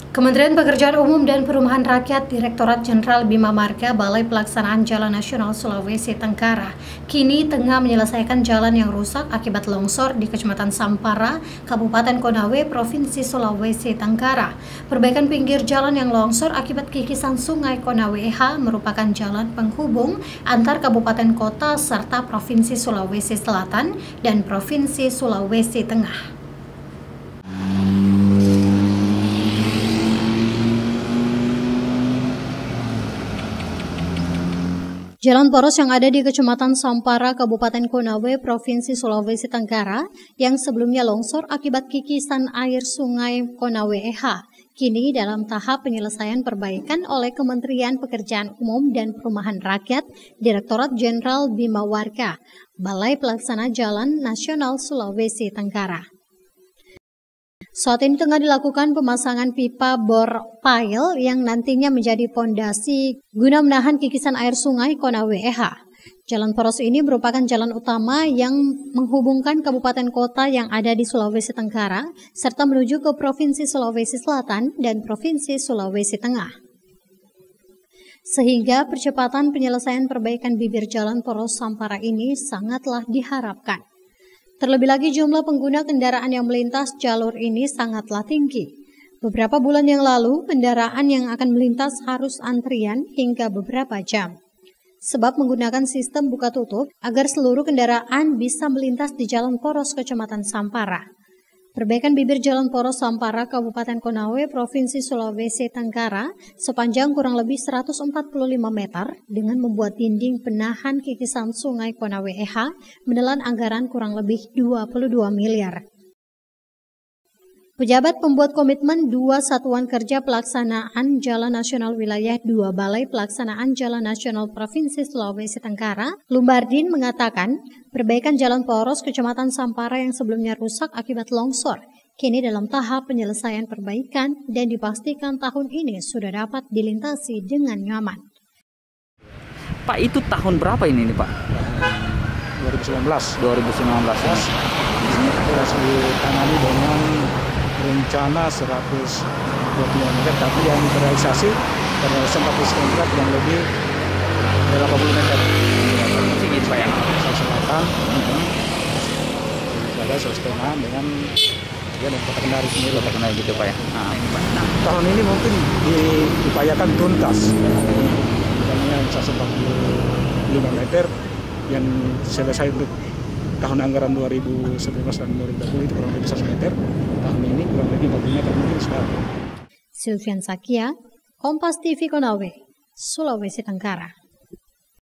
Kementerian Pekerjaan Umum dan Perumahan Rakyat, Direktorat Jenderal Bima Marga, Balai Pelaksanaan Jalan Nasional Sulawesi Tenggara, kini tengah menyelesaikan jalan yang rusak akibat longsor di Kecamatan Sampara, Kabupaten Konawe, Provinsi Sulawesi Tenggara. Perbaikan pinggir jalan yang longsor akibat kikisan Sungai Konawe EH merupakan jalan penghubung antar kabupaten kota serta Provinsi Sulawesi Selatan dan Provinsi Sulawesi Tengah. Jalan poros yang ada di Kecamatan Sampara, Kabupaten Konawe, Provinsi Sulawesi Tenggara, yang sebelumnya longsor akibat kikisan air Sungai Konawe EH, kini dalam tahap penyelesaian perbaikan oleh Kementerian Pekerjaan Umum dan Perumahan Rakyat, Direktorat Jenderal Bima Marga, Balai Pelaksana Jalan Nasional Sulawesi Tenggara. Saat ini tengah dilakukan pemasangan pipa bor pile yang nantinya menjadi pondasi guna menahan kikisan air Sungai Konawe EH. Jalan poros ini merupakan jalan utama yang menghubungkan kabupaten kota yang ada di Sulawesi Tenggara serta menuju ke Provinsi Sulawesi Selatan dan Provinsi Sulawesi Tengah. Sehingga percepatan penyelesaian perbaikan bibir jalan poros Sampara ini sangatlah diharapkan. Terlebih lagi jumlah pengguna kendaraan yang melintas jalur ini sangatlah tinggi. Beberapa bulan yang lalu, kendaraan yang akan melintas harus antrian hingga beberapa jam. Sebab menggunakan sistem buka tutup agar seluruh kendaraan bisa melintas di jalan poros Kecamatan Sampara. Perbaikan bibir jalan poros Sampara, Kabupaten Konawe, Provinsi Sulawesi Tenggara sepanjang kurang lebih 145 meter dengan membuat dinding penahan kikisan Sungai Konawe EH menelan anggaran kurang lebih 22 miliar. Pejabat pembuat komitmen 2 Satuan Kerja Pelaksanaan Jalan Nasional Wilayah 2 Balai Pelaksanaan Jalan Nasional Provinsi Sulawesi Tenggara, Lumbardin mengatakan, perbaikan jalan poros Kecamatan Sampara yang sebelumnya rusak akibat longsor, kini dalam tahap penyelesaian perbaikan dan dipastikan tahun ini sudah dapat dilintasi dengan nyaman. Pak, itu tahun berapa ini Pak? 2019 ya. Ini harus ditangani dengan rencana 120 km, tapi yang terrealisasi pada 40 km yang lebih 80 meter. Sedikit Pak ya. Selatan, ada setengah dengan dan Kota Kendari sendiri. Kota Kendari gitu Pak ya. Tahun ini mungkin diupayakan tuntas. Yang 145 meter yang selesai untuk tahun anggaran 2019 dan 2020 itu kurang lebih 100 meter. Tahun ini kurang lebih 40 meter mungkin sekarang. Sylvian Sakia, Kompas TV Konawe, Sulawesi Tenggara.